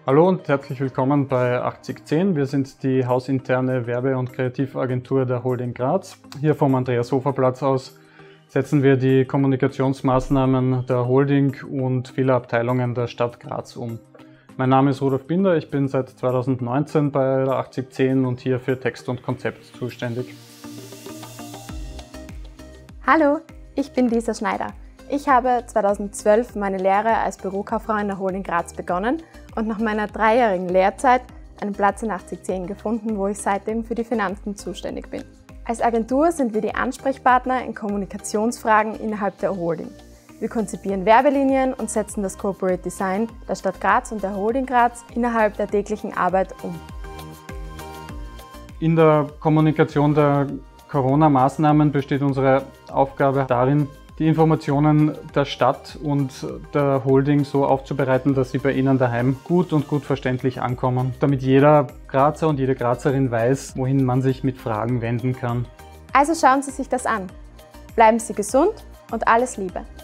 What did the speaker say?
Hallo und herzlich willkommen bei 8010. Wir sind die hausinterne Werbe- und Kreativagentur der Holding Graz. Hier vom Andreas-Hofer-Platz aus setzen wir die Kommunikationsmaßnahmen der Holding und vieler Abteilungen der Stadt Graz um. Mein Name ist Rudolf Binder, ich bin seit 2019 bei der 8010 und hier für Text und Konzept zuständig. Hallo, ich bin Lisa Schneider. Ich habe 2012 meine Lehre als Bürokauffrau in der Holding Graz begonnen und nach meiner 3-jährigen Lehrzeit einen Platz in 8010 gefunden, wo ich seitdem für die Finanzen zuständig bin. Als Agentur sind wir die Ansprechpartner in Kommunikationsfragen innerhalb der Holding. Wir konzipieren Werbelinien und setzen das Corporate Design der Stadt Graz und der Holding Graz innerhalb der täglichen Arbeit um. In der Kommunikation der Corona-Maßnahmen besteht unsere Aufgabe darin, die Informationen der Stadt und der Holding so aufzubereiten, dass sie bei Ihnen daheim gut und gut verständlich ankommen, damit jeder Grazer und jede Grazerin weiß, wohin man sich mit Fragen wenden kann. Also schauen Sie sich das an. Bleiben Sie gesund und alles Liebe!